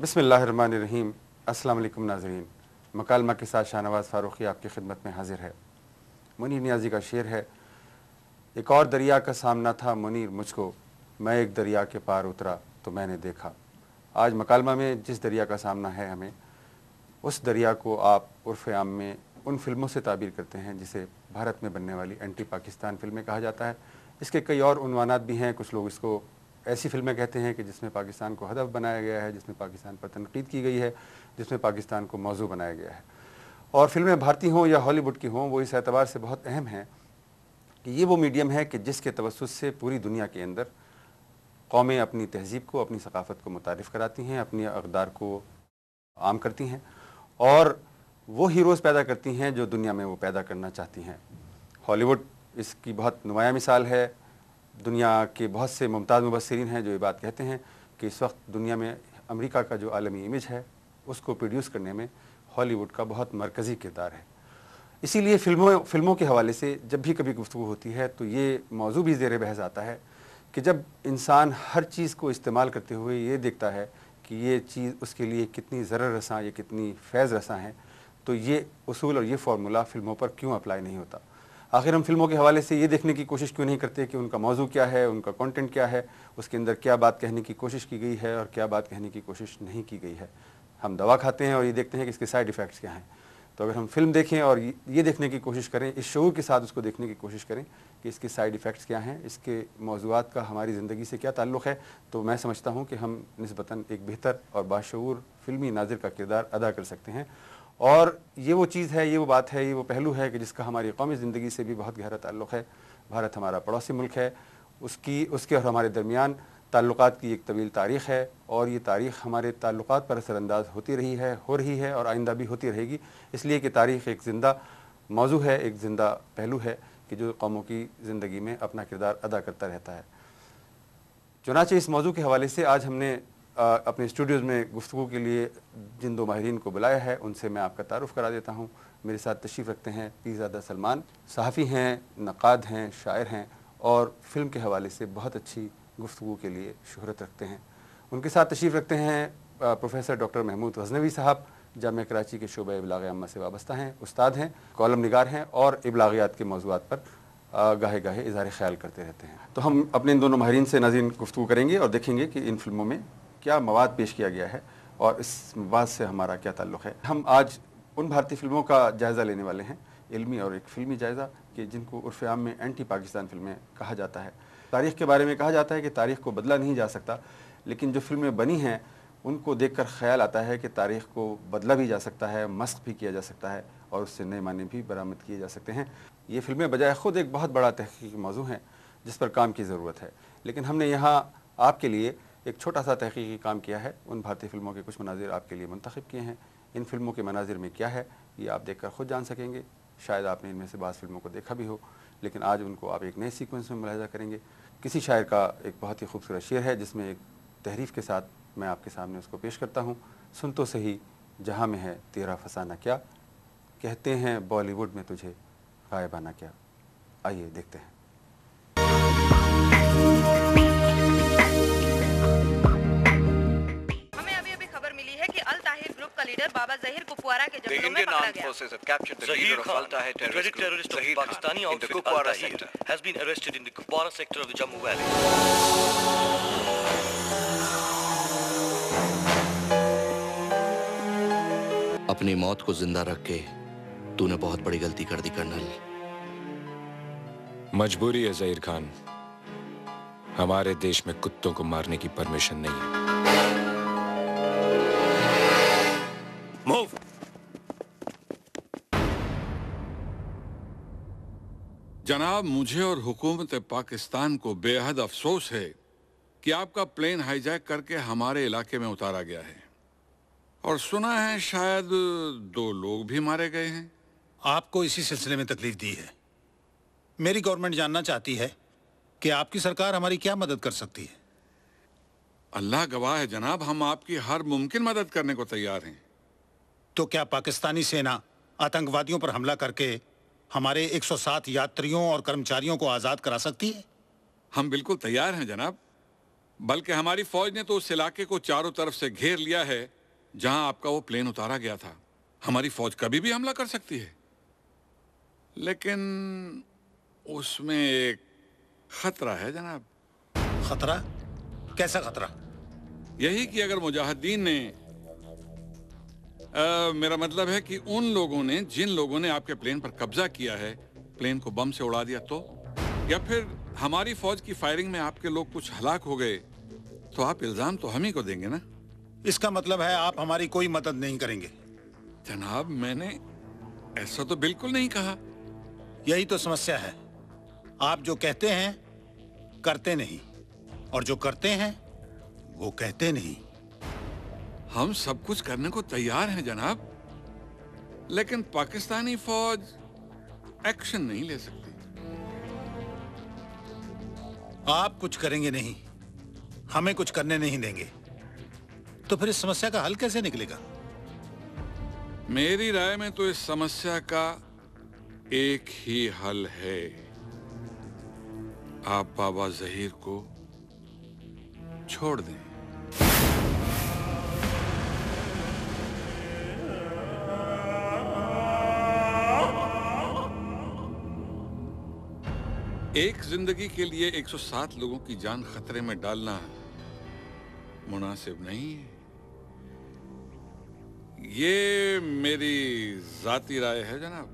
बिस्मिल्लाहिर्रहमानिर्रहीम। अस्सलाम वालेकुम नाज़रीन। मकालमा के साथ शाहनवाज़ फ़ारूक़ी आपकी खिदमत में हाजिर है। मुनीर नियाज़ी का शेर है, एक और दरिया का सामना था मुनीर मुझको, मैं एक दरिया के पार उतरा तो मैंने देखा। आज मकालमा में जिस दरिया का सामना है हमें, उस दरिया को आप उर्फ़ आम में उन फ़िल्मों से ताबीर करते हैं जिसे भारत में बनने वाली एंटी पाकिस्तान फ़िल्में कहा जाता है। इसके कई और उन्वानात भी हैं। कुछ लोग इसको ऐसी फ़िल्में कहते हैं कि जिसमें पाकिस्तान को हदफ बनाया गया है, जिसमें पाकिस्तान पर तनकीद की गई है, जिसमें पाकिस्तान को मौजू बनाया गया है। और फ़िल्में भारतीय हों या हॉलीवुड की हों, वो इस एतबार से बहुत अहम हैं कि ये वो मीडियम है कि जिसके तवस्सुत से पूरी दुनिया के अंदर कौमें अपनी तहज़ीब को, अपनी सकाफ़त को मुतारिफ़ कराती हैं, अपनी अक़दार को आम करती हैं और वो हीरोज़ पैदा करती हैं जो दुनिया में वो पैदा करना चाहती हैं। हॉलीवुड इसकी बहुत नुमाया मिसाल है। दुनिया के बहुत से मुमताज़ मुबस्सिरीन हैं जो ये बात कहते हैं कि इस वक्त दुनिया में अमेरिका का जो आलमी इमेज है उसको प्रोड्यूस करने में हॉलीवुड का बहुत मरकज़ी किरदार है। इसीलिए फ़िल्मों के हवाले से जब भी कभी गुफ्तगू होती है तो ये मौजू भी ज़ेर बहस आता है कि जब इंसान हर चीज़ को इस्तेमाल करते हुए ये देखता है कि ये चीज़ उसके लिए कितनी ज़रर रसां, ये कितनी फैज़ रसां है, तो ये उसूल और ये फार्मूला फ़िल्मों पर क्यों अप्लाई नहीं होता। आखिर हम फ़िल्मों के हवाले से ये देखने की कोशिश क्यों नहीं करते कि उनका मौजू क्या है, उनका कंटेंट क्या है, उसके अंदर क्या बात कहने की कोशिश की गई है और क्या बात कहने की कोशिश नहीं की गई है। हम दवा खाते हैं और ये देखते हैं कि इसके साइड इफ़ेक्ट्स क्या हैं। तो अगर हम फ़िल्म देखें और ये देखने की कोशिश करें, इस शऊर के साथ उसको देखने की कोशिश करें कि इसके साइड इफ़ेक्ट्स क्या हैं, इसके मौज़ूआत का हमारी ज़िंदगी से क्या ताल्लुक़ है, तो मैं समझता हूँ कि हम निस्बतन एक बेहतर और बाशऊर फ़िल्मी नाज़िर का किरदार अदा कर सकते हैं। और ये वो चीज़ है, ये वो बात है, ये वो पहलू है कि जिसका हमारी कौमी ज़िंदगी से भी बहुत गहरा ताल्लुक़ है। भारत हमारा पड़ोसी मुल्क है, उसके और हमारे दरमियान ताल्लुक़ात की एक तवील तारीख़ है और ये तारीख़ हमारे ताल्लुक़ात पर असरअंदाज़ होती रही है, हो रही है और आइंदा भी होती रहेगी। इसलिए कि तारीख़ एक ज़िंदा मौजू है, एक ज़िंदा पहलू है कि जो कौमों की ज़िंदगी में अपना किरदार अदा करता रहता है। चुनांचे इस मौजू के हवाले से आज हमने अपने स्टूडियोज़ में गुफ्तगू के लिए जिन दो माहिरीन को बुलाया है उनसे मैं आपका तारुफ़ करा देता हूँ। मेरे साथ तशरीफ़ रखते हैं पीरज़ादा सलमान, सहाफ़ी हैं, नक़ाद हैं, शायर हैं और फ़िल्म के हवाले से बहुत अच्छी गुफ्तगू के लिए शोहरत रखते हैं। उनके साथ तशरीफ़ रखते हैं प्रोफ़ेसर डॉक्टर महमूद गज़नवी साहब, जामिया कराची के शोबा इबलाग़ अम्मा से वाबस्ता हैं, उस्ताद हैं, कॉलम निगार हैं और इबलाग़ियात के मौज़ूआत पर गाहे गाहे इज़हार ख़याल करते रहते हैं। तो हम अपने इन दोनों माहिरीन से नाज़रीन गुफ्तगू करेंगे और देखेंगे कि इन फ़िल्मों में क्या मवाद पेश किया गया है और इस मवाद से हमारा क्या ताल्लुक़ है। हम आज उन भारतीय फ़िल्मों का जायज़ा लेने वाले हैं, इल्मी और एक फ़िल्मी जायज़ा, कि जिनको उर्फ़ आम में एंटी पाकिस्तान फ़िल्में कहा जाता है। तारीख़ के बारे में कहा जाता है कि तारीख़ को बदला नहीं जा सकता, लेकिन जो फ़िल्में बनी हैं उनको देखकर ख़याल आता है कि तारीख़ को बदला भी जा सकता है, मस्ख़ भी किया जा सकता है और उससे नए माने भी बरामद किए जा सकते हैं। ये फ़िल्में बजाय ख़ुद एक बहुत बड़ा तहक़ीक़ी मौज़ू हैं जिस पर काम की ज़रूरत है, लेकिन हमने यहाँ आपके लिए एक छोटा सा तहक़ीक़ी काम किया है। उन भारतीय फ़िल्मों के कुछ मनाज़िर आपके लिए मुंतख़ब किए हैं। इन फ़िल्मों के मनाज़िर में क्या है ये आप देखकर ख़ुद जान सकेंगे। शायद आपने इनमें से बाज़ फ़िल्मों को देखा भी हो, लेकिन आज उनको आप एक नए सीक्वेंस में मुलाहिज़ा करेंगे। किसी शायर का एक बहुत ही खूबसूरत शेर है जिसमें एक तहरीफ़ के साथ मैं आपके सामने उसको पेश करता हूँ। सुन तो सही जहाँ में है तेरा फसाना क्या, कहते हैं बॉलीवुड में तुझे गायबाना क्या। आइए देखते हैं। लीडर बाबा ज़हीर कुपवारा के जंगलों में पकड़ा गया। Zahir Khan, the dreaded terrorist of Pakistani outfit Al Tahir, has been arrested in the Kupwara sector of the Jammu Valley. अपनी मौत को जिंदा रख के तूने बहुत बड़ी गलती कर दी कर्नल। मजबूरी है ज़हीर खान, हमारे देश में कुत्तों को मारने की परमिशन नहीं है। Move! जनाब, मुझे और हुकूमत पाकिस्तान को बेहद अफसोस है कि आपका प्लेन हाईजैक करके हमारे इलाके में उतारा गया है और सुना है शायद 2 लोग भी मारे गए हैं। आपको इसी सिलसिले में तकलीफ दी है। मेरी गवर्नमेंट जानना चाहती है कि आपकी सरकार हमारी क्या मदद कर सकती है। अल्लाह गवाह है जनाब, हम आपकी हर मुमकिन मदद करने को तैयार हैं। तो क्या पाकिस्तानी सेना आतंकवादियों पर हमला करके हमारे 107 यात्रियों और कर्मचारियों को आज़ाद करा सकती है? हम बिल्कुल तैयार हैं जनाब, बल्कि हमारी फौज ने तो उस इलाके को चारों तरफ से घेर लिया है जहां आपका वो प्लेन उतारा गया था। हमारी फौज कभी भी हमला कर सकती है, लेकिन उसमें एक खतरा है जनाब। खतरा? कैसा खतरा? यही कि अगर मुजाहिदीन ने मेरा मतलब है कि उन लोगों ने, जिन लोगों ने आपके प्लेन पर कब्जा किया है, प्लेन को बम से उड़ा दिया तो, या फिर हमारी फौज की फायरिंग में आपके लोग कुछ हलाक हो गए, तो आप इल्जाम तो हम ही को देंगे ना। इसका मतलब है आप हमारी कोई मदद नहीं करेंगे? जनाब, मैंने ऐसा तो बिल्कुल नहीं कहा। यही तो समस्या है, आप जो कहते हैं करते नहीं, और जो करते हैं वो कहते नहीं। हम सब कुछ करने को तैयार हैं जनाब, लेकिन पाकिस्तानी फौज एक्शन नहीं ले सकती। आप कुछ करेंगे नहीं, हमें कुछ करने नहीं देंगे, तो फिर इस समस्या का हल कैसे निकलेगा? मेरी राय में तो इस समस्या का एक ही हल है। आप बाबा जहीर को छोड़ दें। एक जिंदगी के लिए 107 लोगों की जान खतरे में डालना मुनासिब नहीं है। ये मेरी जाती राय है जनाब।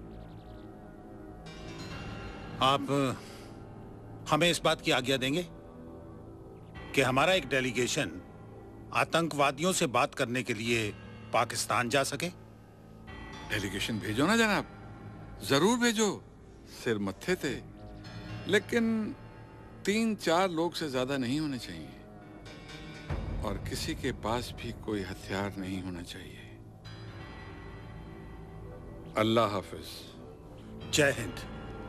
आप हमें इस बात की आज्ञा देंगे कि हमारा एक डेलीगेशन आतंकवादियों से बात करने के लिए पाकिस्तान जा सके? डेलीगेशन भेजो ना जनाब, जरूर भेजो, सिर मत्थे थे, लेकिन 3-4 लोग से ज्यादा नहीं होने चाहिए, और किसी के पास भी कोई हथियार नहीं होना चाहिए। अल्लाह हाफिज। जय हिंद।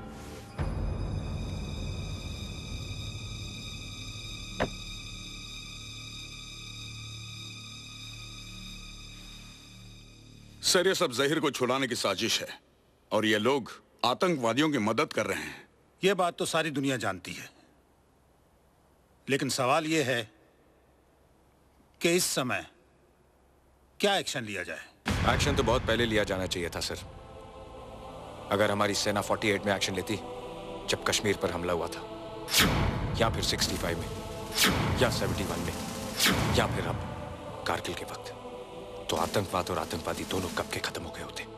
सर, ये सब जहीर को छुड़ाने की साजिश है, और ये लोग आतंकवादियों की मदद कर रहे हैं। यह बात तो सारी दुनिया जानती है, लेकिन सवाल यह है कि इस समय क्या एक्शन लिया जाए? एक्शन तो बहुत पहले लिया जाना चाहिए था सर। अगर हमारी सेना 48 में एक्शन लेती, जब कश्मीर पर हमला हुआ था, या फिर 65 में, या 71 में, या फिर अब कारगिल के वक्त, तो आतंकवाद और आतंकवादी दोनों कब के खत्म हो गए होते।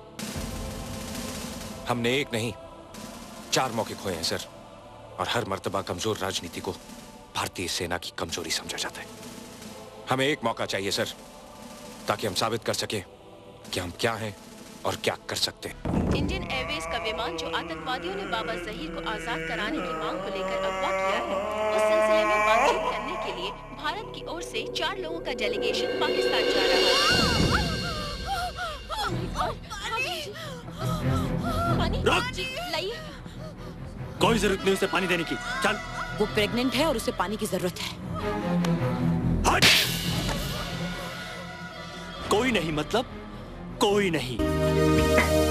हमने एक नहीं 4 मौके खोए हैं सर, और हर मर्तबा कमजोर राजनीति को भारतीय सेना की कमजोरी समझा जाता है। हमें एक मौका चाहिए सर, ताकि हम साबित कर सकें कि हम क्या हैं और क्या कर सकते हैं। इंडियन एयरवेज का विमान जो आतंकवादियों ने बाबा जहीर को आजाद कराने की मांग को लेकर अगवा किया है, उस सिलसिले में बातचीत करने के लिए भारत की ओर से 4 लोगों का डेलीगेशन पाकिस्तान जा रहा है। पानी लाइए। कोई जरूरत नहीं उसे पानी देने की। चल। वो प्रेग्नेंट है और उसे पानी की जरूरत है। हट! कोई नहीं मतलब कोई नहीं।